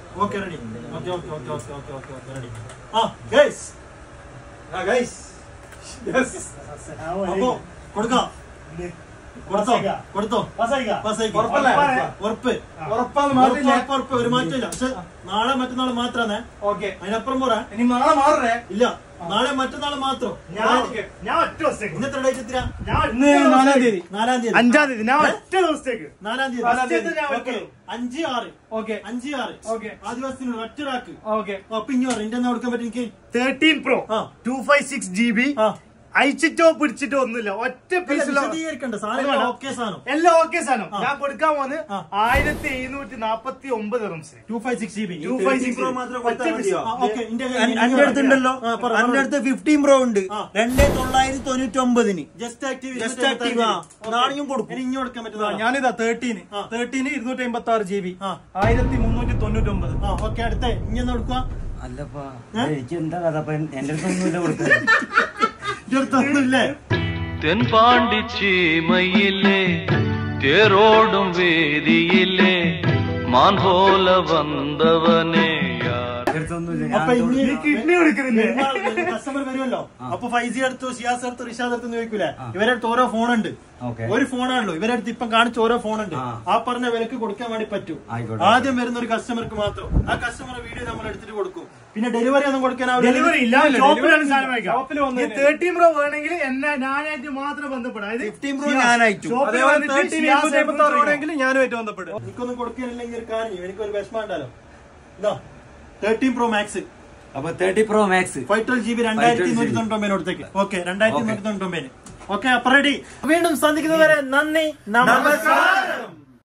Okay ready. Okay okay okay okay okay okay okay ready. ആ guys guys yes അപ്പോ കൊടുക്കാം. കൊടുത്തോ കൊടുത്തോ ഉറപ്പ് ഉറപ്പ് ഒരു മാറ്റമില്ല. പക്ഷെ നാളെ മറ്റന്നാൾ മാത്രമേ. ഓക്കെ അതിനപ്പുറം പോരാ. ഇനി നാളെ മാറേ ഇല്ല. നാളെ മറ്റന്നാൾ മാത്രം. ഇന്നത്തെ ഡേറ്റ് എത്ര? 4-ാം തീയതി 5-ാം തീയതി 4-ാം തീയതി 5-6. ഓക്കെ 5-6 ആ ദിവസത്തിനുള്ള ഒറ്റ റാക്ക്. ഓക്കെ അപ്പൊ ഇനി പറ എന്റെ കൊടുക്കാൻ പറ്റും എനിക്ക് 13 Pro 256 GB അയച്ചിട്ടോ പിടിച്ചിട്ടോ ഒന്നുമില്ല. ഒറ്റ പീസിലോ എല്ലാം ഓക്കെ സാധനം. ഞാൻ കൊടുക്കാൻ പോകുന്നത് 1749 റംസ് 256 GB 256 Pro മാത്രം. എന്റെ അടുത്തുണ്ടല്ലോ, എന്റെ അടുത്ത് 15 Pro ഉണ്ട് 2999. ജസ്റ്റ് ആക്റ്റീവ് നാളെയും കൊടുക്കും. ഇനി കൊടുക്കാൻ പറ്റുന്ന ഞാനിതാ 13 256 GB 1399. ഓക്കെ അടുത്ത ഇനി ഒന്ന് കൊടുക്കുക. അല്ലപ്പാ എനിക്ക് എന്താ കഥ? എന്റെ അടുത്തൊന്നുമില്ല കൊടുക്കാൻ. തെൻപാണ്ടിച്ചീമയിലെ തേരോടും വേദിയിലെ മാൻ പോല വന്നവനെ കിഡ്നി കൊടുക്കുന്നില്ലേ? കസ്റ്റമർ വരുമല്ലോ. അപ്പൊ 5G എടുത്തു, ഷിയാസ് എടുത്തു, റിഷാദ് എടുത്തു ചോദിക്കൂലേ? ഇവരടുത്ത് ഓരോ ഫോണുണ്ട്. ഒരു ഫോണാണല്ലോ ഇവരടുത്ത് ഇപ്പം കാണിച്ച ഓരോ ഫോണുണ്ട്. ആ പറഞ്ഞ വിലക്ക് കൊടുക്കാൻ വേണ്ടി പറ്റും. ആദ്യം വരുന്ന ഒരു കസ്റ്റമർക്ക് മാത്രം. ആ കസ്റ്റമറുടെ വീഡിയോ നമ്മൾ എടുത്തിട്ട് കൊടുക്കും. പിന്നെ ഡെലിവറി ഒന്നും കൊടുക്കാൻ ഡെലിവറി ഇല്ല. 13 Pro വേണമെങ്കിൽ എന്നെ ഞാനായിട്ട് മാത്രം ബന്ധപ്പെടാം. 15 Pro ഞാനായിട്ടും ഞാനുമായിട്ട് ബന്ധപ്പെടും. എനിക്കൊന്നും കൊടുക്കാനില്ലെങ്കിൽ ഒരു കാര്യം എനിക്കൊരു വിഷമം ഉണ്ടല്ലോ. 13 Pro Max. അപ്പൊ 30 Pro Max 512 GB 2199 കൊടുത്തേക്ക്. ഓക്കെ 2199. ഓക്കെ അപ്പൊ റെഡി. വീണ്ടും സന്ധിക്കുന്നവരെ നന്ദി, നമസ്കാരം.